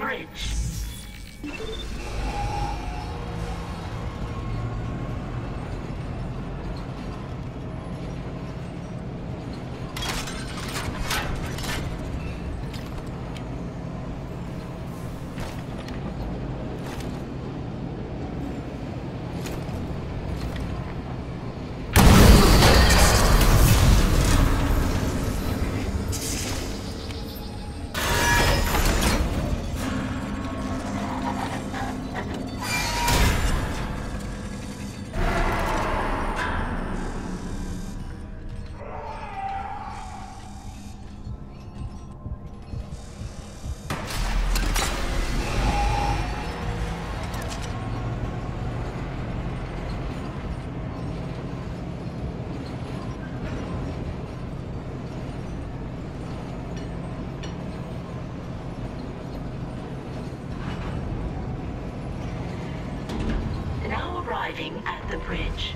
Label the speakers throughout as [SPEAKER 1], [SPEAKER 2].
[SPEAKER 1] bridge. Arriving at the bridge.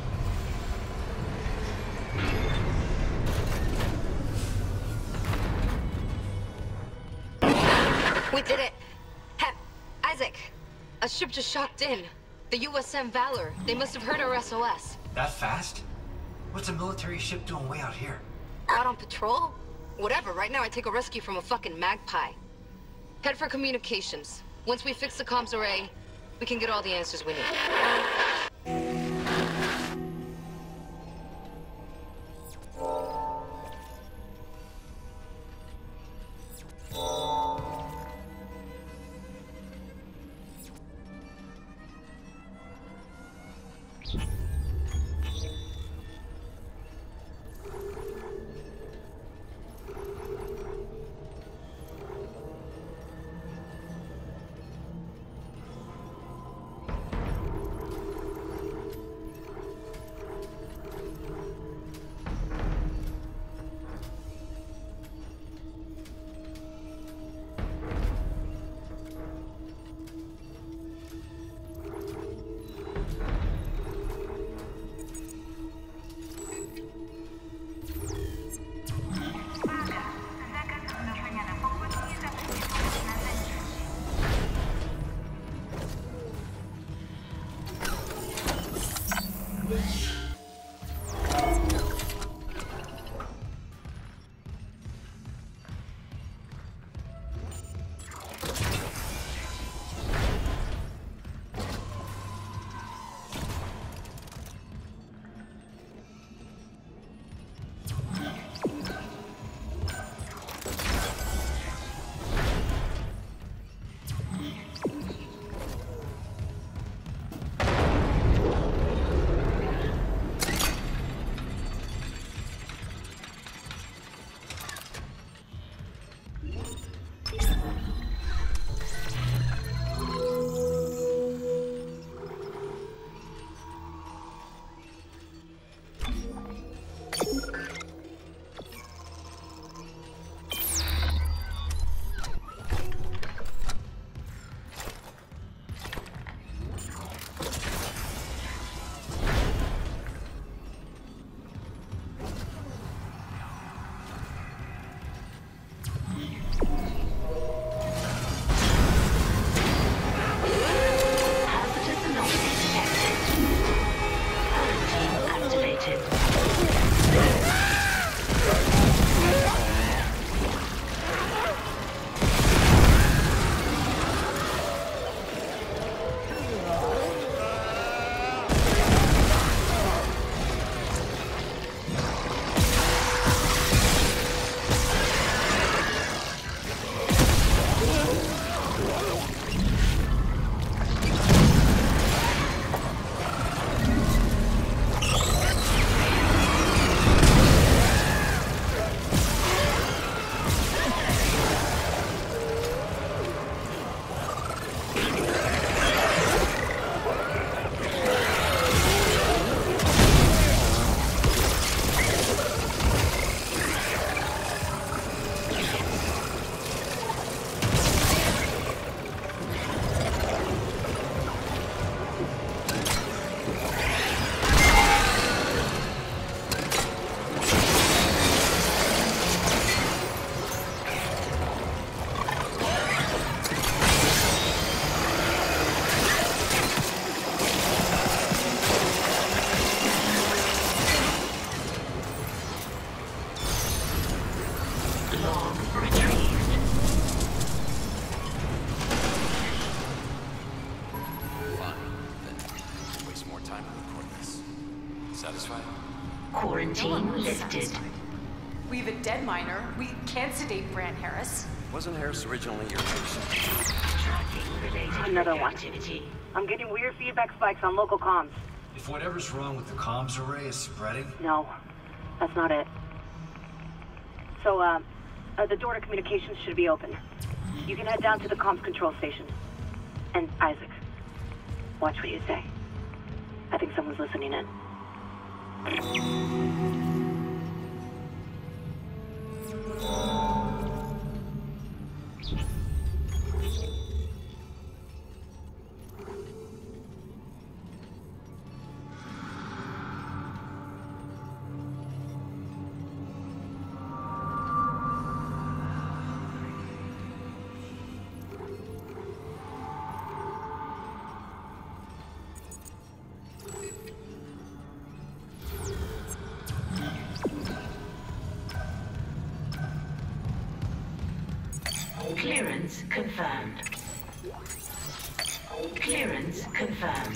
[SPEAKER 2] We did it! Isaac! A ship just shocked in. The USM Valor. They must have heard our SOS.
[SPEAKER 3] That fast? What's a military ship doing way out here?
[SPEAKER 2] Out on patrol? Whatever, right now I take a rescue from a fucking magpie. Head for communications. Once we fix the comms array, we can get all the answers we need.
[SPEAKER 3] Satisfied?
[SPEAKER 1] Quarantine lifted.
[SPEAKER 4] We have a dead miner. We can't sedate Brant Harris.
[SPEAKER 5] Wasn't Harris originally your patient?
[SPEAKER 1] Another one. Activity. I'm getting weird feedback spikes on local comms.
[SPEAKER 3] If whatever's wrong with the comms array is spreading...
[SPEAKER 1] No, that's not it. So, the door to communications should be open. You can head down to the comms control station. And Isaac, watch what you say. I think someone's listening in. Clearance confirmed. Clearance confirmed.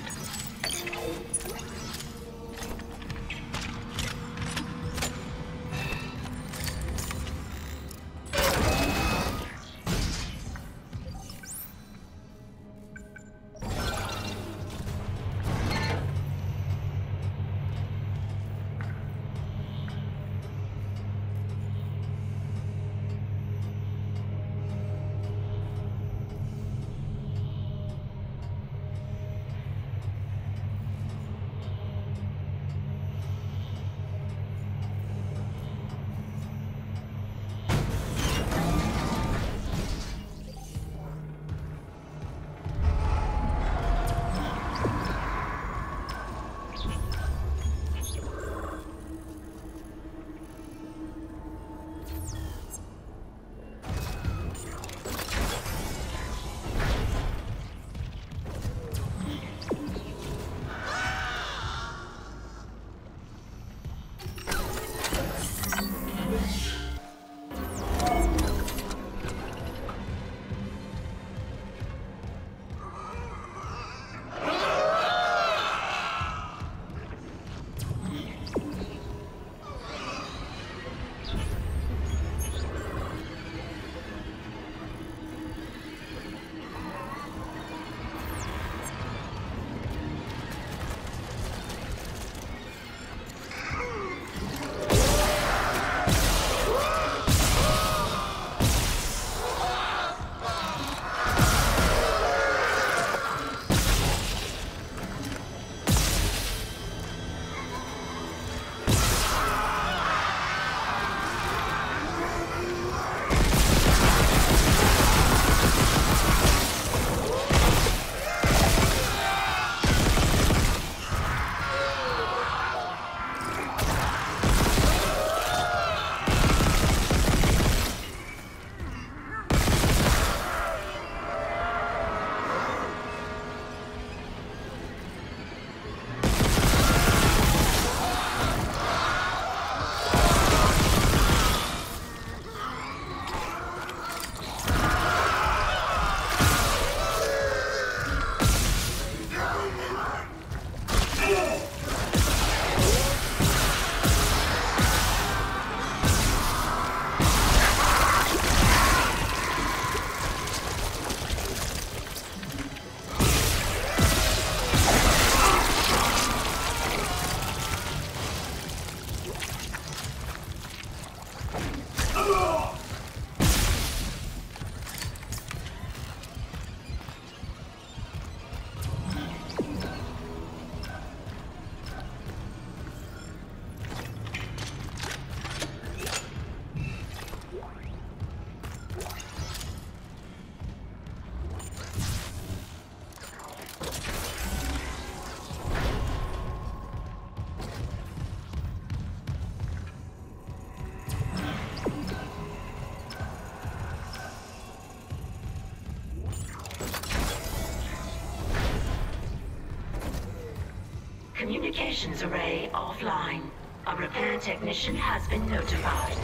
[SPEAKER 1] Communications array offline. A repair technician has been notified.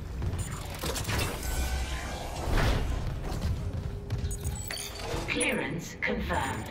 [SPEAKER 1] Clearance
[SPEAKER 6] Clearance confirmed.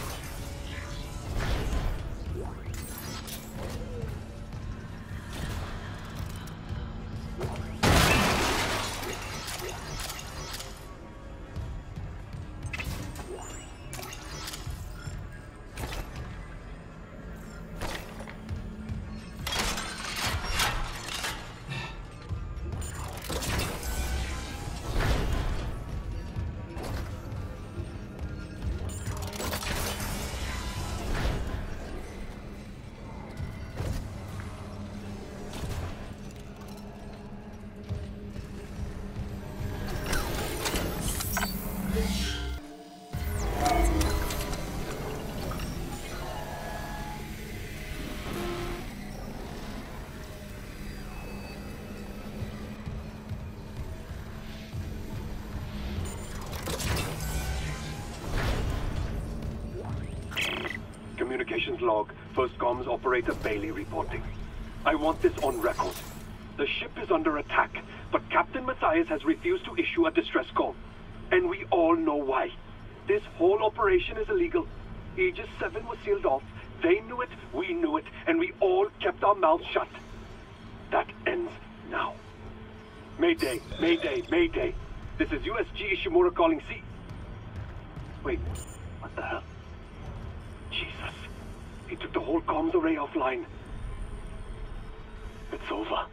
[SPEAKER 7] Communications log. First comms operator Bailey reporting. I want this on record. The ship is under attack, but Captain Matthias has refused to issue a distress call. And we all know why. This whole operation is illegal. Aegis 7 was sealed off. They knew it, we knew it, and we all kept our mouths shut. That ends now. Mayday, Mayday, Mayday. This is USG Ishimura calling C. Wait, what the hell? Jesus. He took the whole comms array offline. It's over.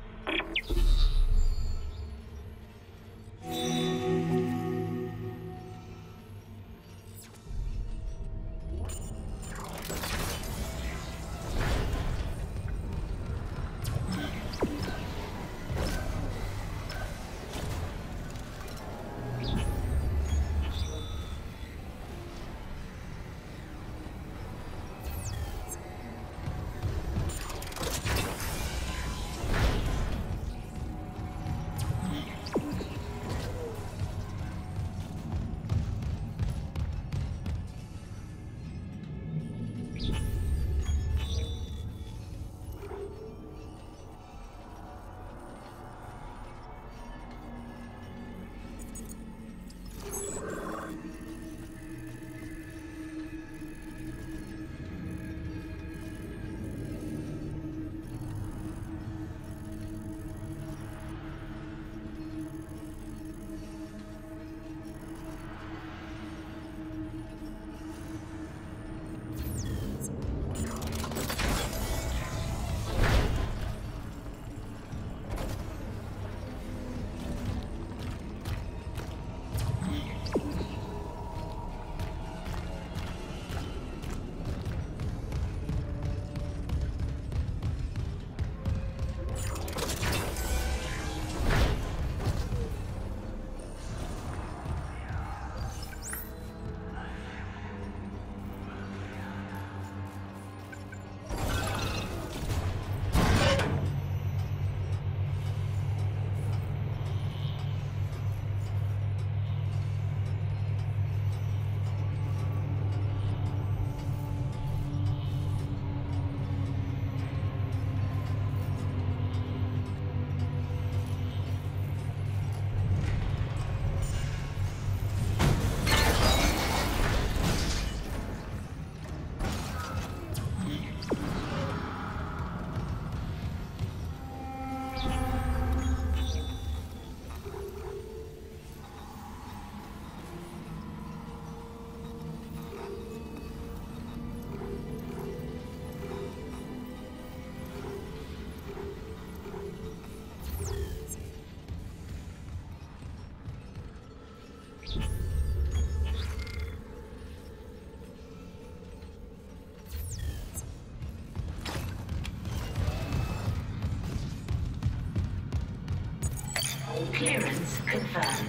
[SPEAKER 7] Clearance confirmed.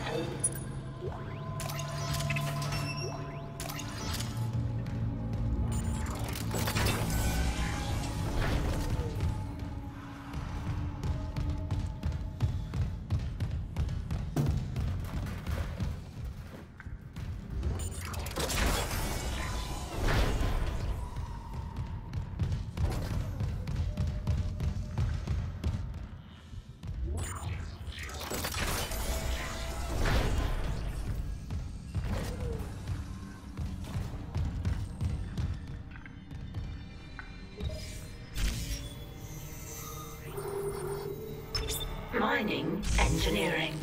[SPEAKER 6] mining engineering.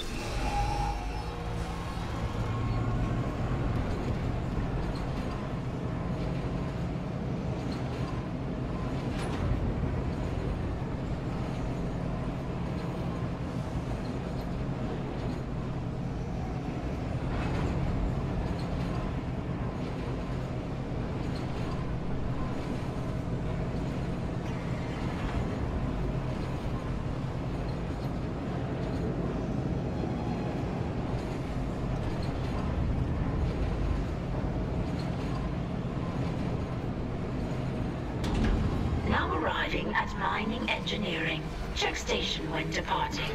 [SPEAKER 6] Now arriving at mining engineering. Check station when departing.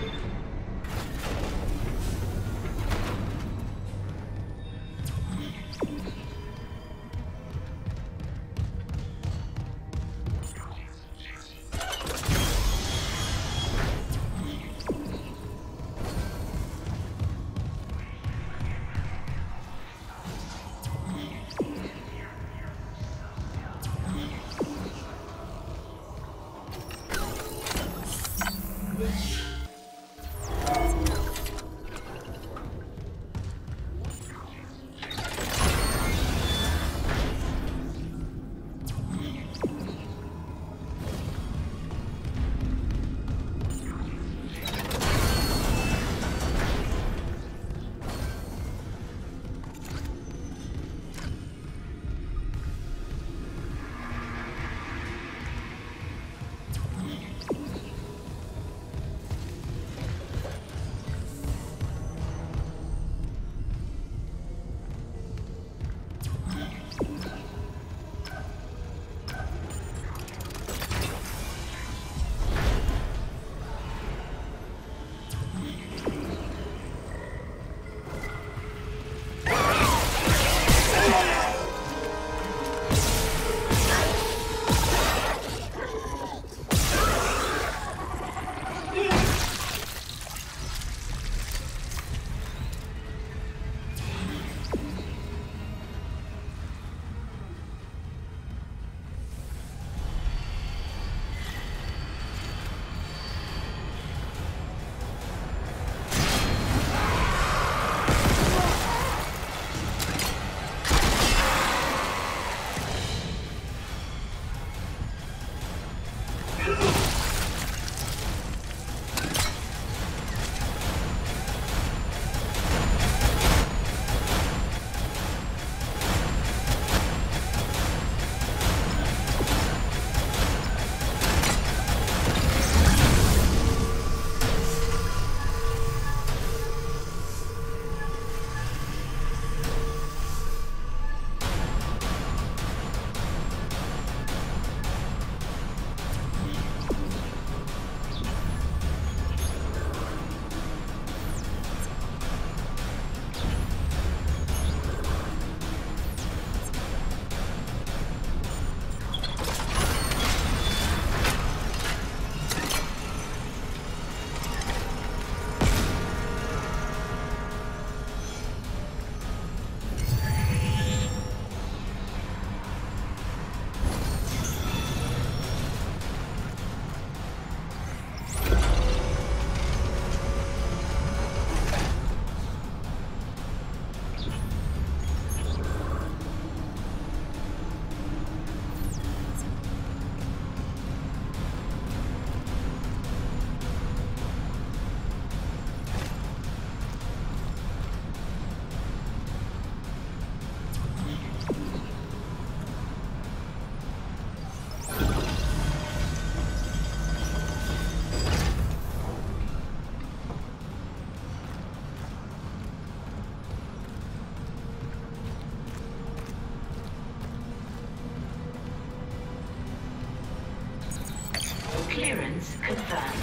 [SPEAKER 6] Clearance confirmed.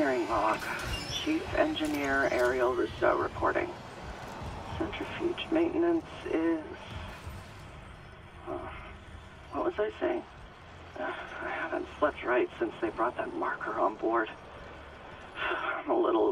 [SPEAKER 8] Engineering log. Chief Engineer Ariel Rousseau reporting. Centrifuge maintenance is... what was I saying? I haven't slept right since they brought that marker on board. I'm a little,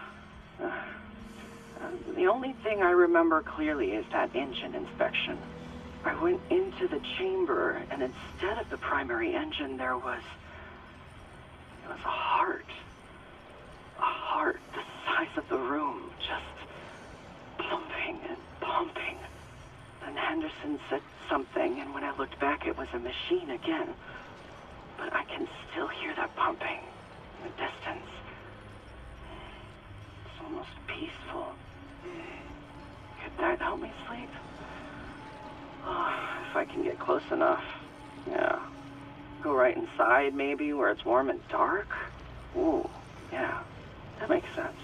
[SPEAKER 8] the only thing I remember clearly is that engine inspection. I went into the chamber, and instead of the primary engine, there was... It was a heart. A heart the size of the room, just pumping and pumping. Then Henderson said something, and when I looked back, it was a machine again. But I can still hear that pumping in the distance. It's almost peaceful. Could that help me sleep? Oh, if I can get close enough. Yeah. Go right inside, maybe, where it's warm and dark? Ooh, yeah. That makes sense.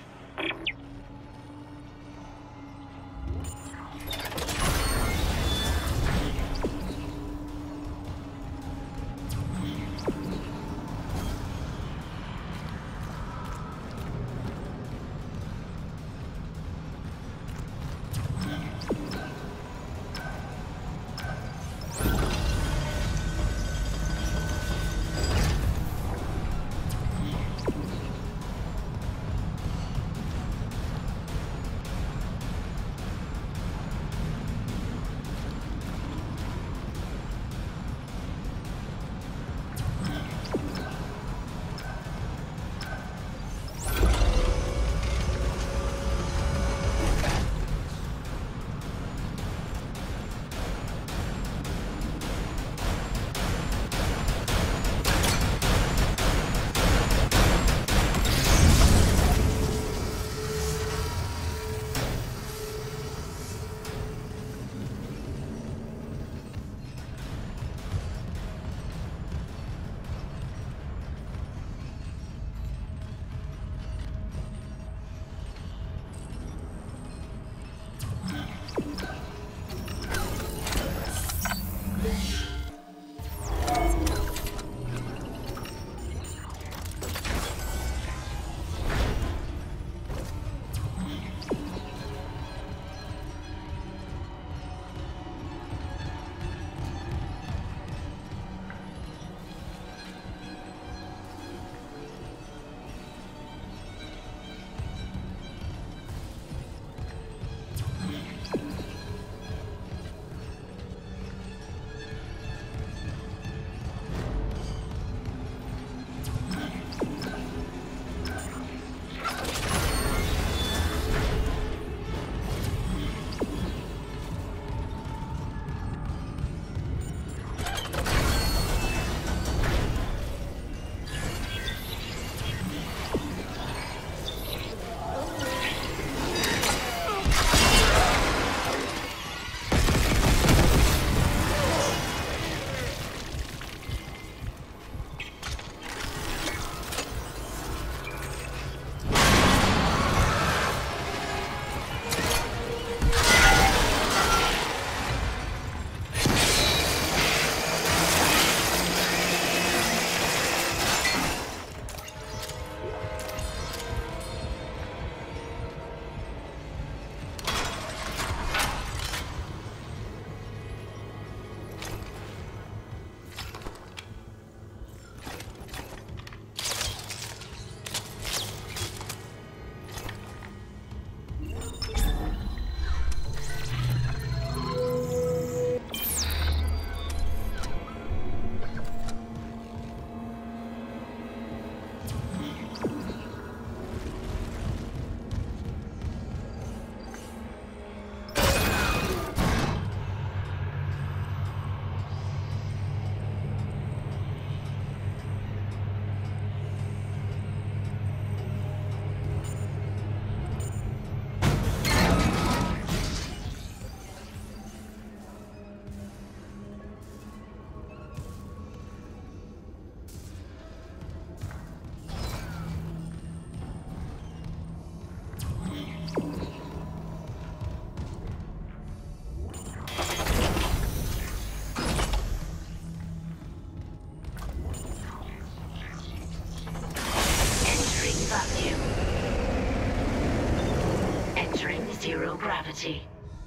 [SPEAKER 6] gravity.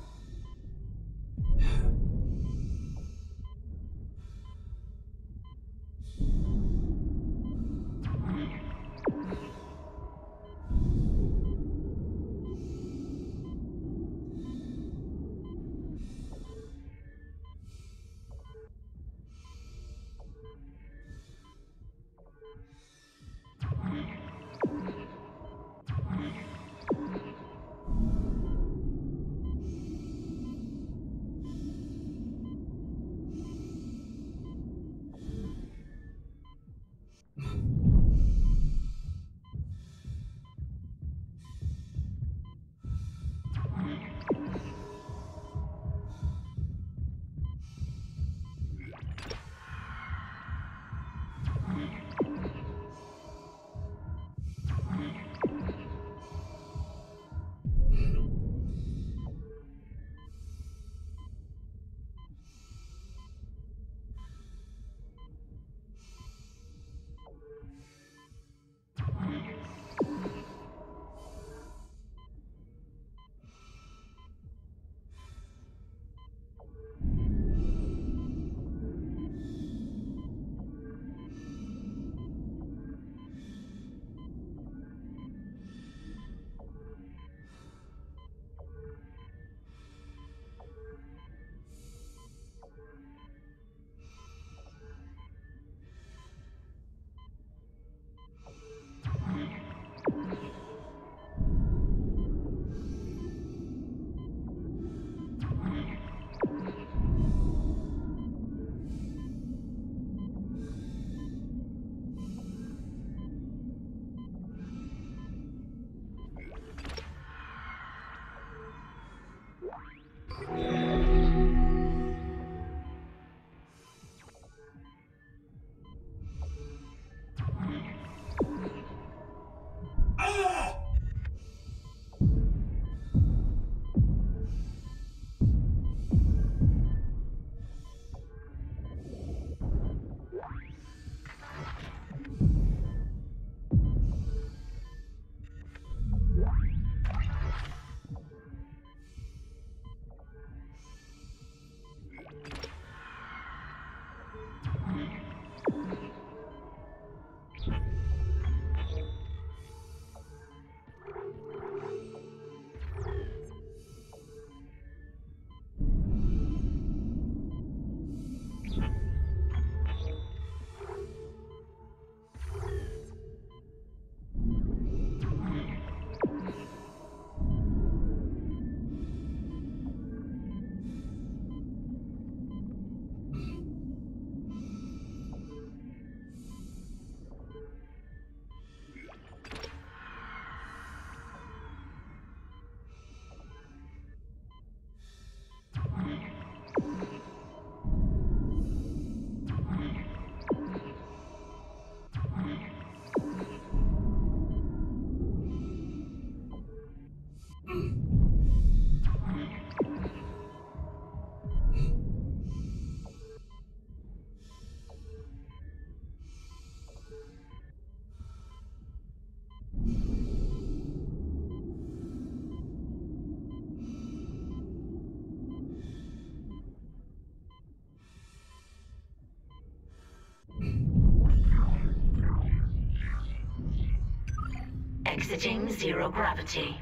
[SPEAKER 6] Exiting zero gravity.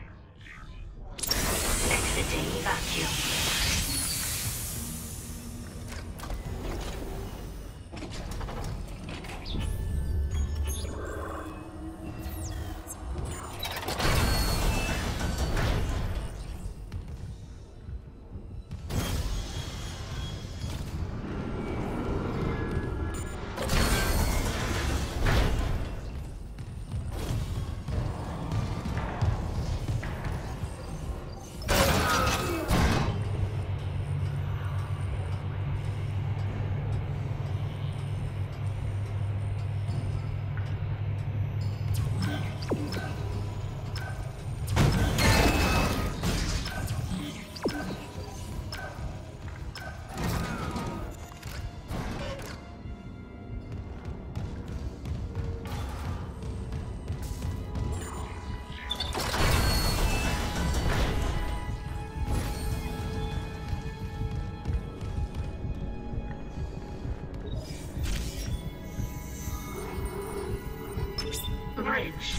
[SPEAKER 6] Exiting vacuum. bridge.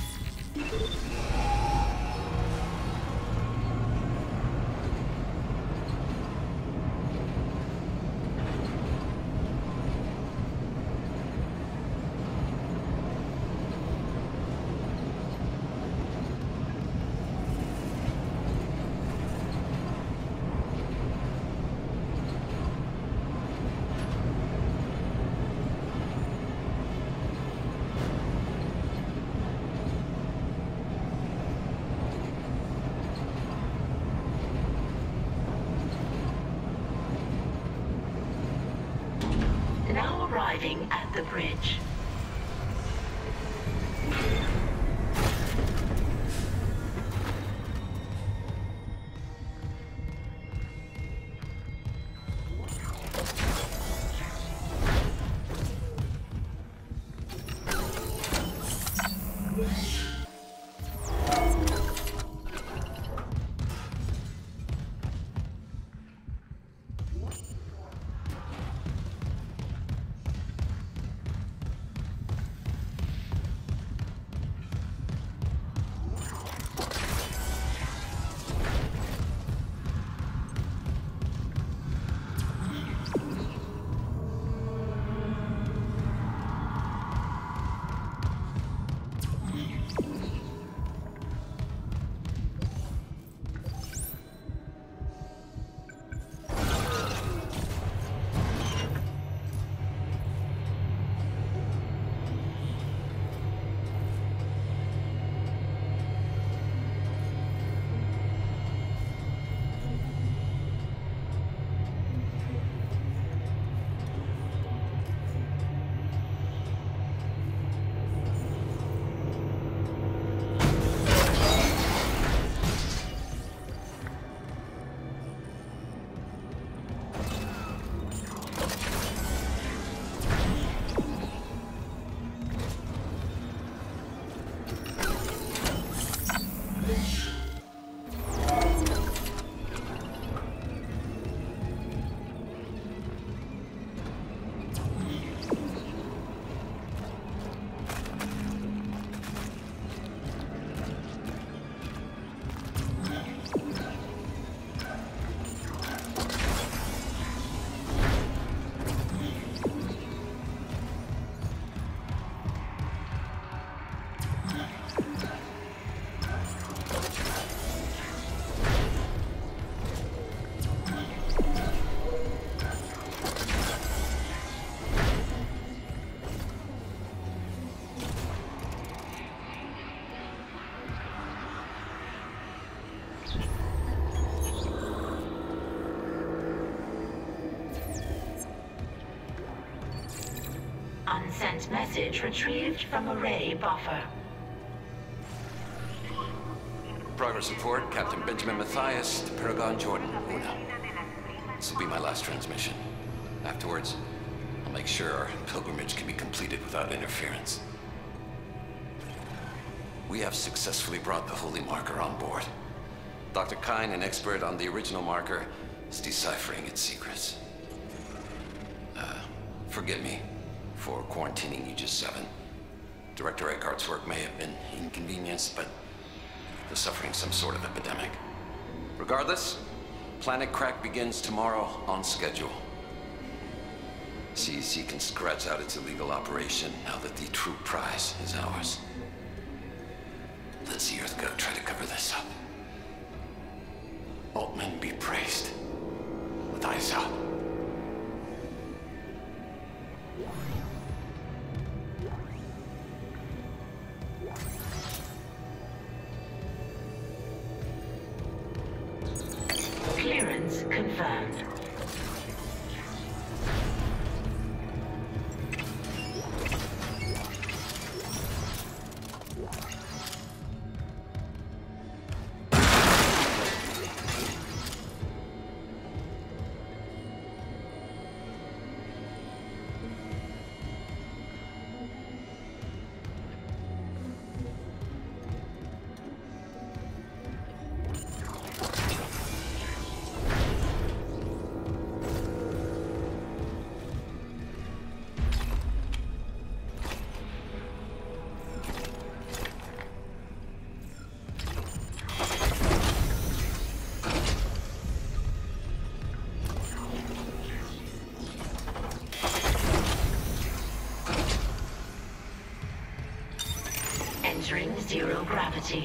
[SPEAKER 6] Now arriving at the bridge. Unsent message retrieved from array buffer.
[SPEAKER 5] Progress report, Captain Benjamin Mathias to Paragon Jordan. Una. This will be my last transmission. Afterwards, I'll make sure our pilgrimage can be completed without interference. We have successfully brought the Holy Marker on board. Dr. Kine, an expert on the original marker, is deciphering its secrets. Forgive me for quarantining you just 7. Director Eckhart's work may have been inconvenienced, but they're suffering some sort of epidemic. Regardless, Planet Crack begins tomorrow on schedule. CEC can scratch out its illegal operation now that the true prize is ours. Let's see Earthgo try to cover this up. Altman be praised. With eyes out.
[SPEAKER 6] Clearance confirmed. Entering zero gravity.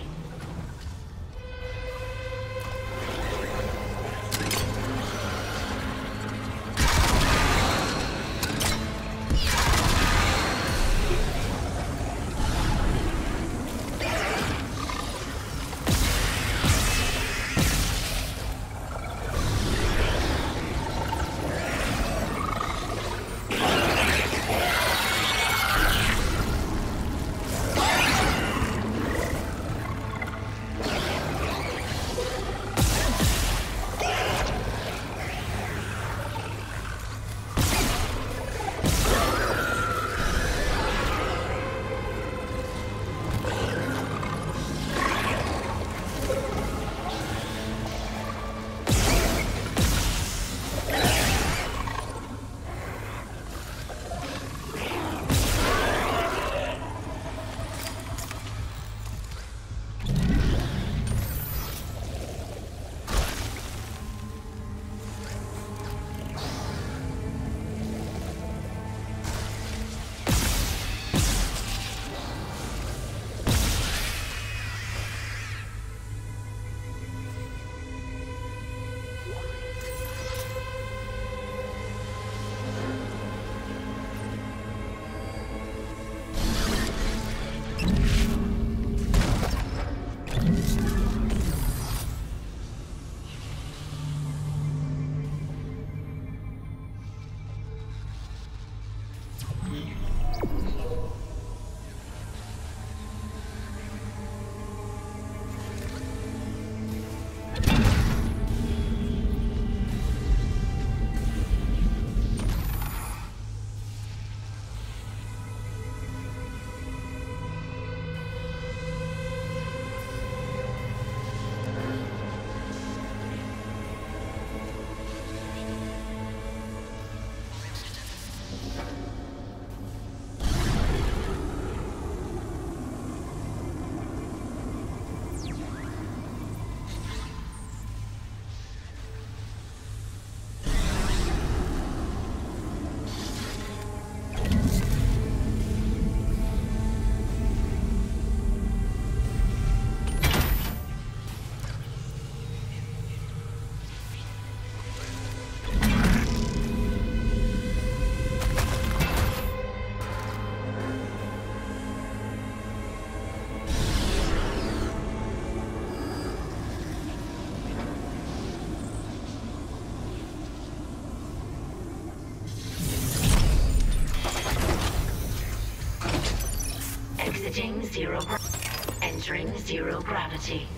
[SPEAKER 6] Entering zero gravity.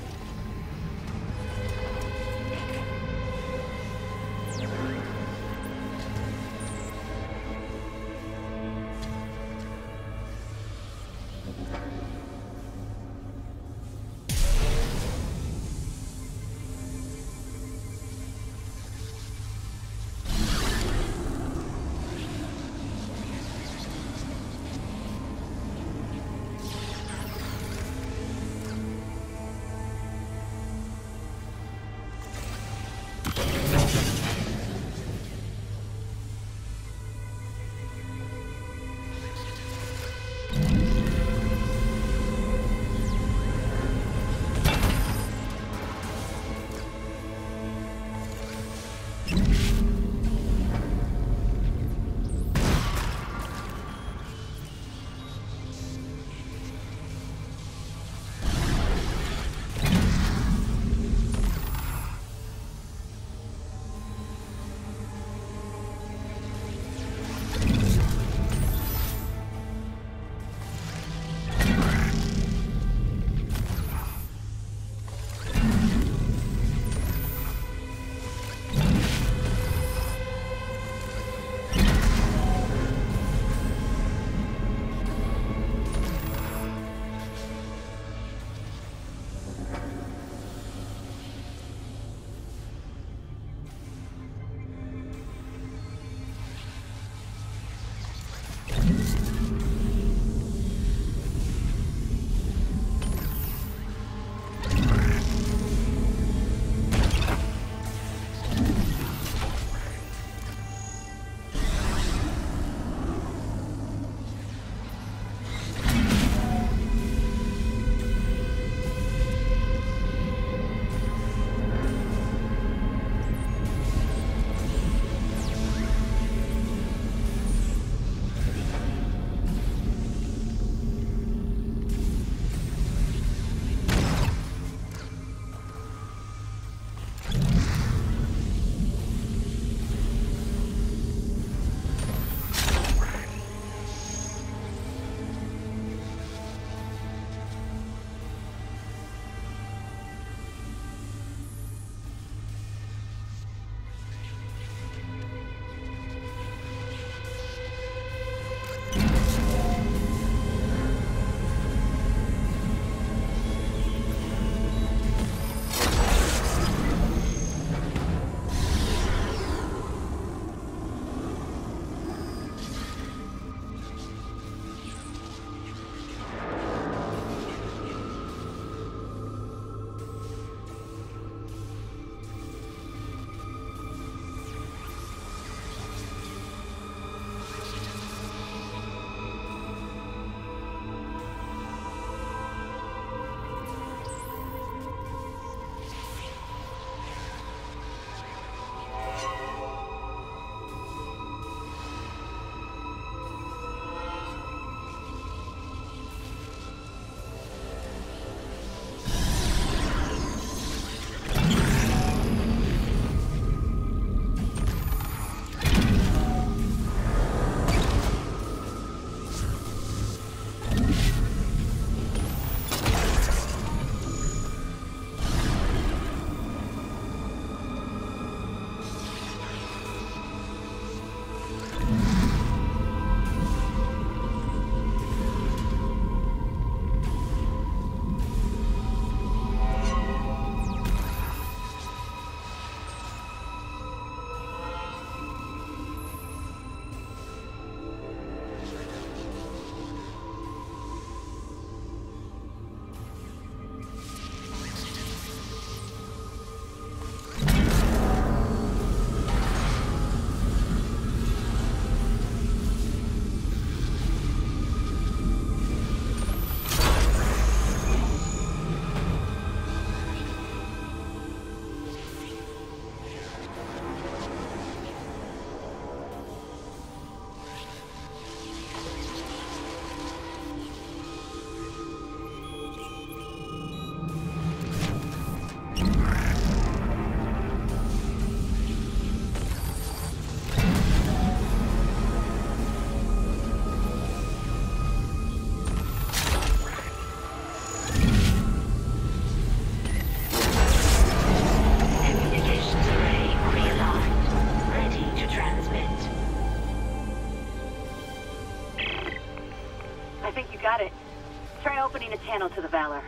[SPEAKER 1] Got it. Try opening a channel to the Valor.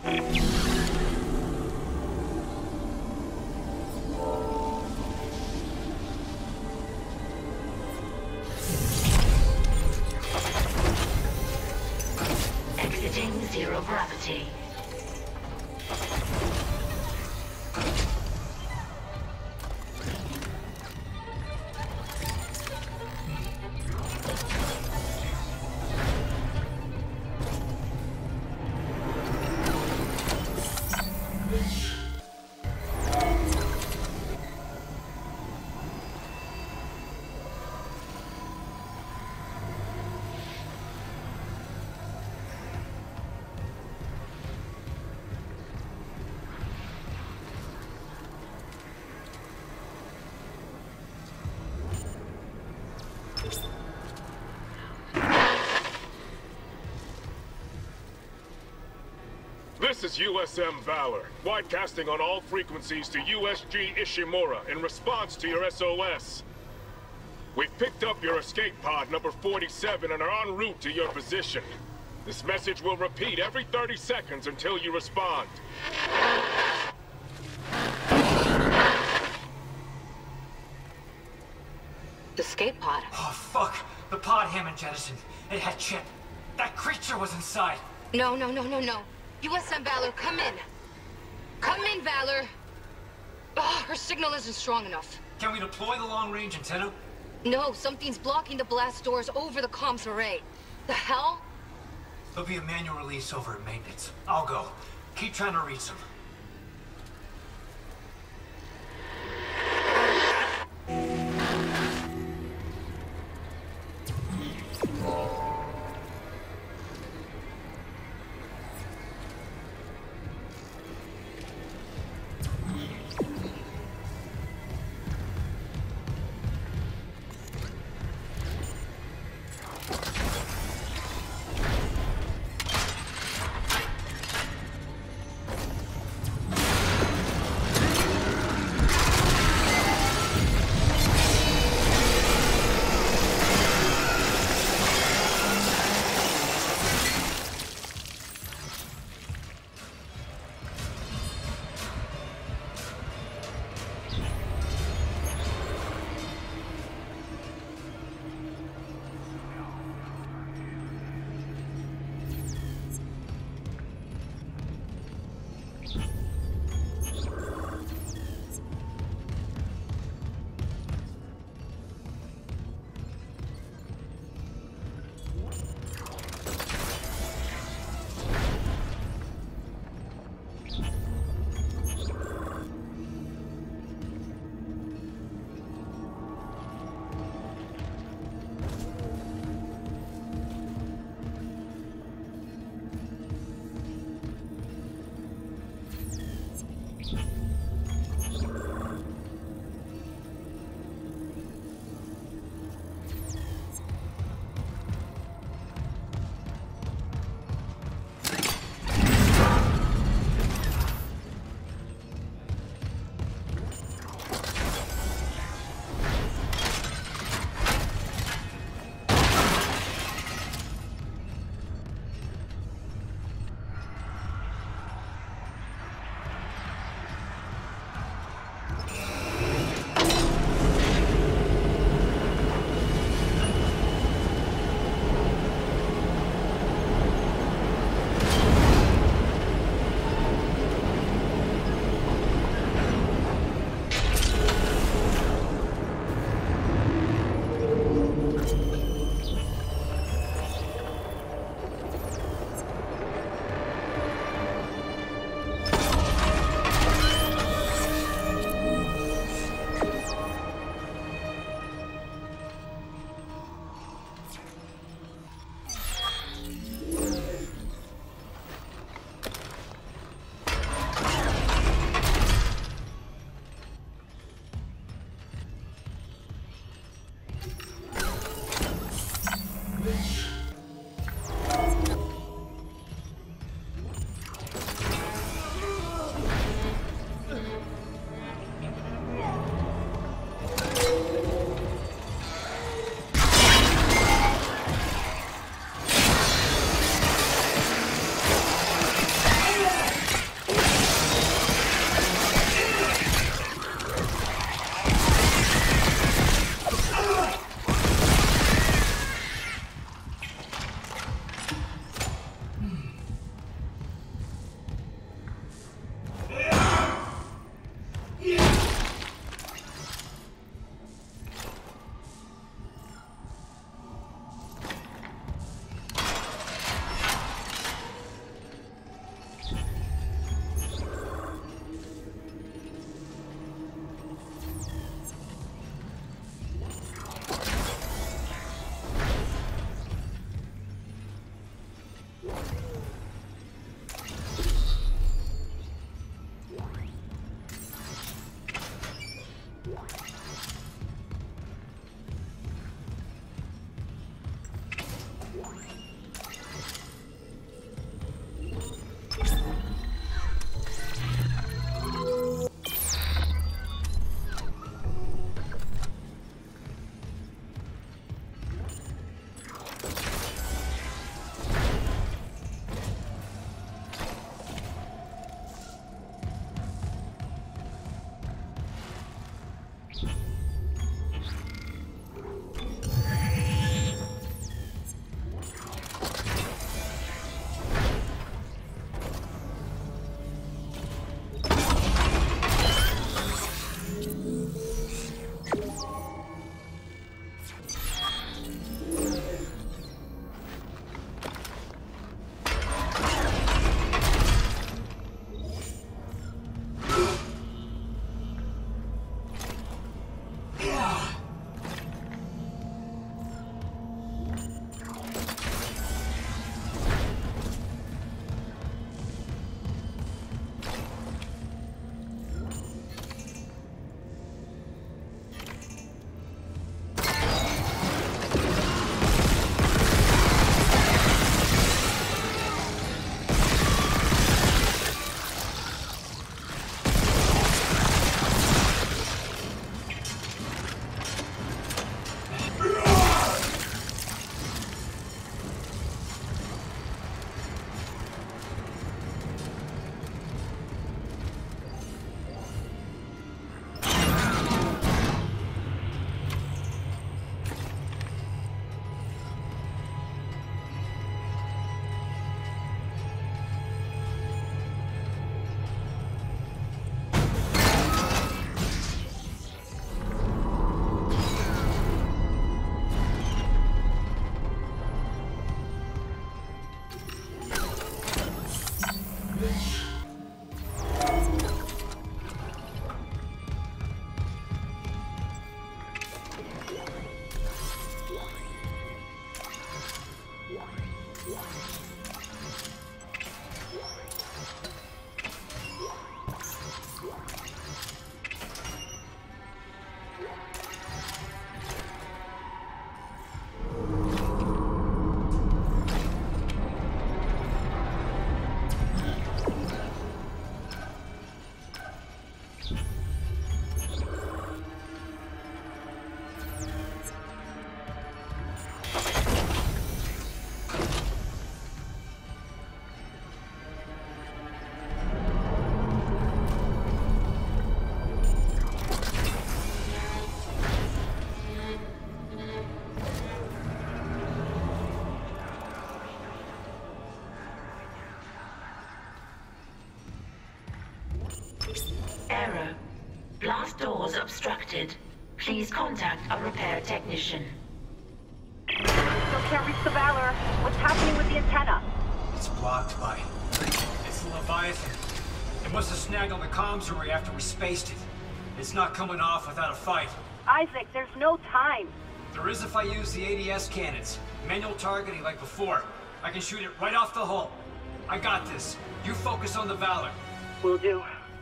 [SPEAKER 6] Exiting zero gravity.
[SPEAKER 9] This is USM Valor, widecasting on all frequencies to USG Ishimura in response to your SOS. We've picked up your escape pod number 47 and are en route to your position. This message will repeat every 30 seconds until you respond.
[SPEAKER 2] Escape pod?
[SPEAKER 3] Oh, fuck. The pod Hammond jettisoned. It had Chip. That creature was inside.
[SPEAKER 2] No. USM Valor, come in. Come in, Valor. Oh, her signal isn't strong enough.
[SPEAKER 3] Can we deploy the long-range antenna?
[SPEAKER 2] No, something's blocking the blast doors over the comms array. The hell?
[SPEAKER 3] There'll be a manual release over at maintenance. I'll go. Keep trying to reach them.
[SPEAKER 6] Blast doors obstructed. Please contact a repair technician.
[SPEAKER 1] Still can't reach the Valor. What's happening with the antenna?
[SPEAKER 3] It's blocked by... It's the Leviathan. It must have snagged on the comms array after we spaced it. It's not coming off without a fight.
[SPEAKER 1] Isaac, there's no time.
[SPEAKER 3] There is if I use the ADS cannons. Manual targeting like before. I can shoot it right off the hull. I got this. You focus on the Valor.
[SPEAKER 1] Will do.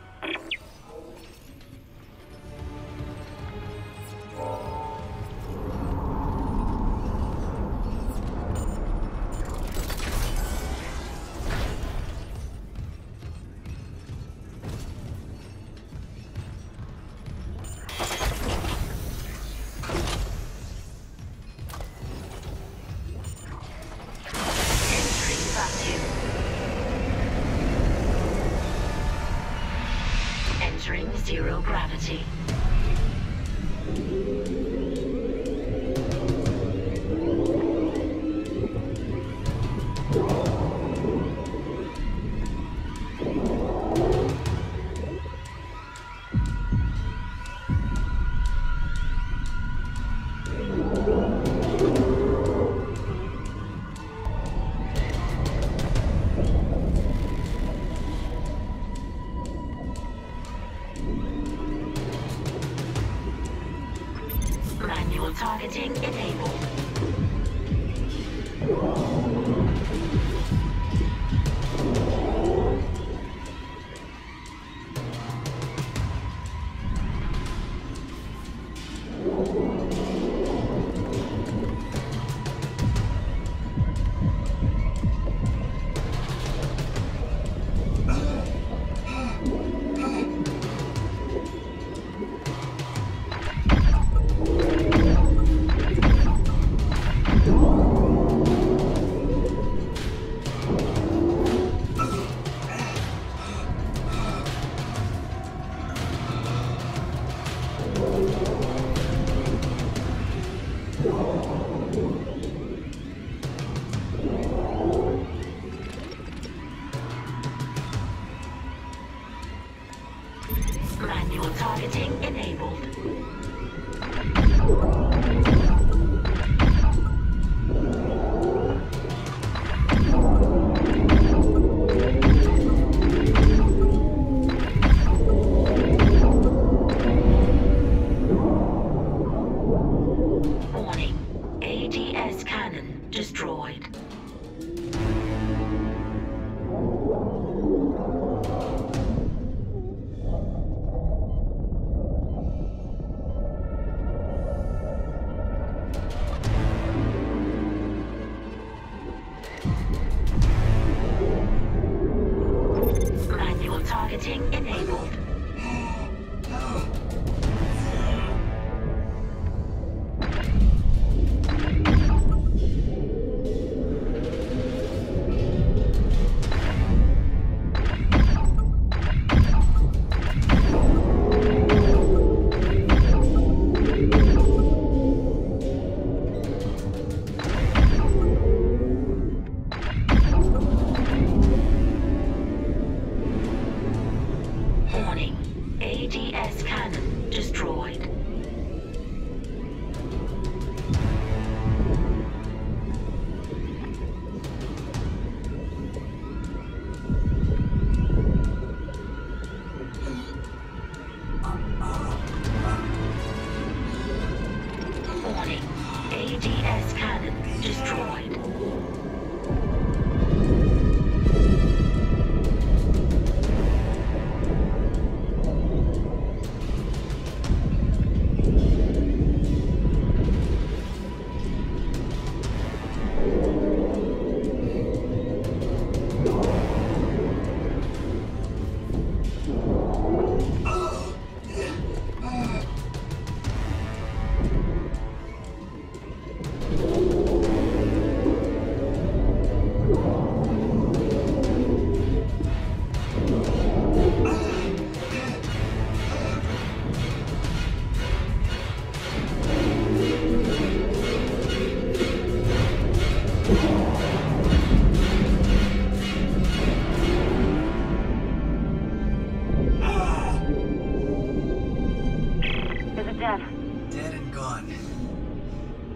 [SPEAKER 6] Entering zero gravity. Manual targeting enabled. Manual targeting enabled. Warning. ADS cannon destroyed. Manual targeting enabled. Warning. ADS cannon destroyed. Warning. ADS cannon destroyed.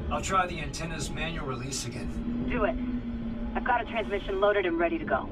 [SPEAKER 3] I'll try the antenna's manual release again.
[SPEAKER 1] Do it. I've got a transmission loaded and ready to go.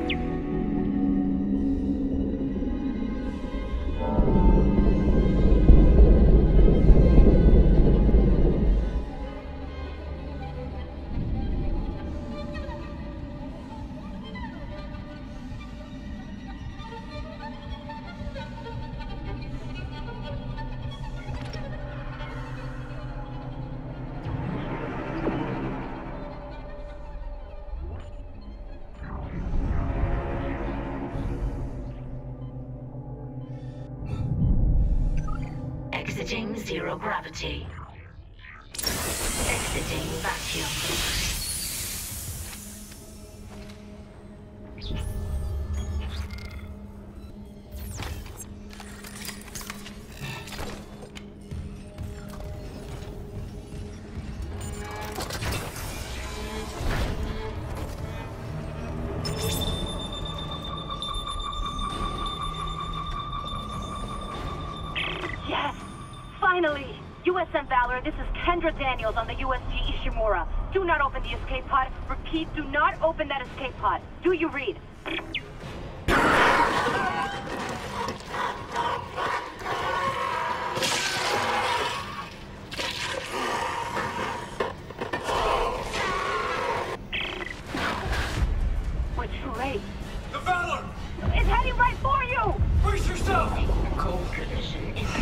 [SPEAKER 6] Exiting zero gravity. Exiting vacuum.
[SPEAKER 1] Yes! Finally! USM Valor, this is Kendra Daniels on the USG Ishimura. Do not open the escape pod. Repeat, do not open that escape pod. Do you read? We're too late.
[SPEAKER 3] The Valor!
[SPEAKER 1] It's heading right for you!
[SPEAKER 3] Brace yourself! Cole.
[SPEAKER 6] Collision imminent.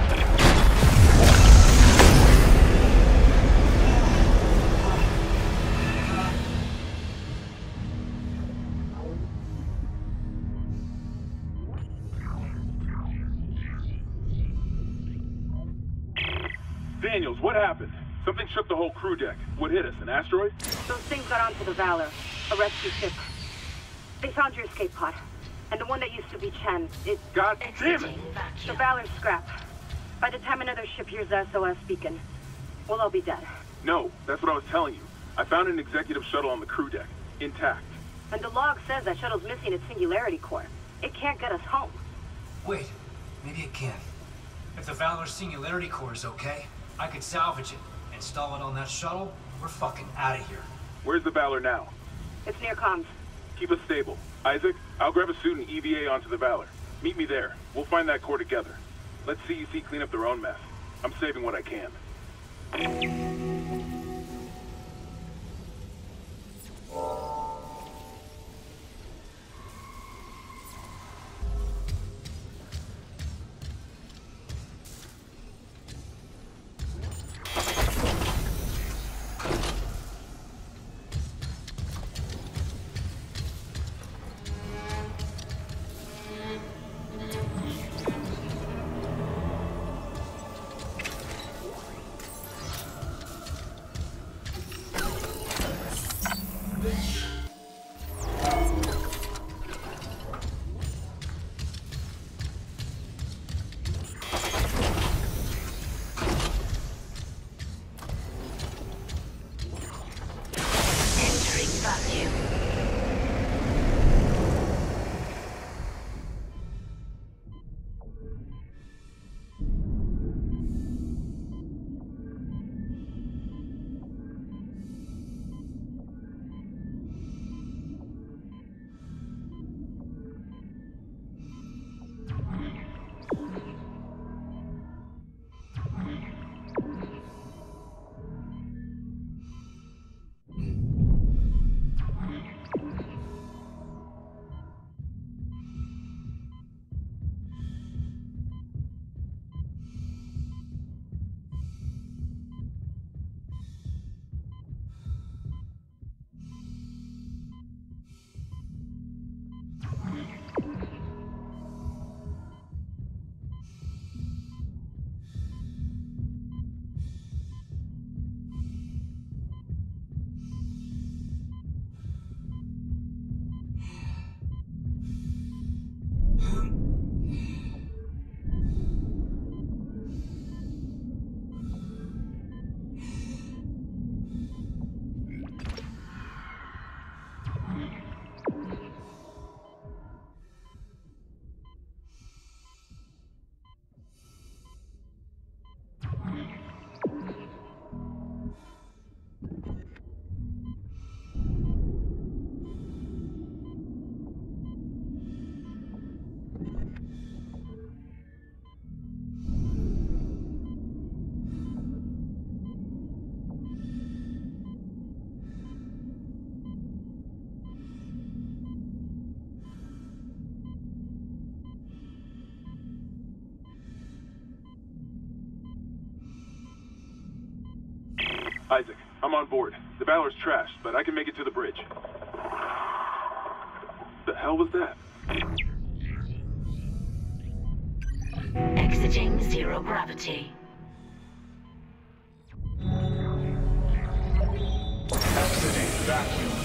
[SPEAKER 10] Daniels, what happened? Something shook the whole crew deck. What hit us? An asteroid?
[SPEAKER 1] Those things got onto the Valor, a rescue ship. They found your escape pod. And the one that used to be Chen,
[SPEAKER 10] God damn it!
[SPEAKER 6] Exiting
[SPEAKER 1] the
[SPEAKER 6] vacuum.
[SPEAKER 1] Valor's scrap. By the time another ship hears the SOS beacon, we'll all be dead.
[SPEAKER 10] No, that's what I was telling you. I found an executive shuttle on the crew deck, intact.
[SPEAKER 1] And the log says that shuttle's missing its singularity core. It can't get us home.
[SPEAKER 3] Wait, maybe it can. If the Valor's singularity core is okay, I could salvage it, install it on that shuttle, we're fucking out of here.
[SPEAKER 10] Where's the Valor now?
[SPEAKER 1] It's near comms.
[SPEAKER 10] Keep us stable. Isaac, I'll grab a suit and EVA onto the Valor. Meet me there. We'll find that core together. Let CEC clean up their own mess. I'm saving what I can. Isaac, I'm on board. The Valor's trashed, but I can make it to the bridge. The hell was that?
[SPEAKER 6] Exiting zero gravity.
[SPEAKER 9] Exiting vacuum.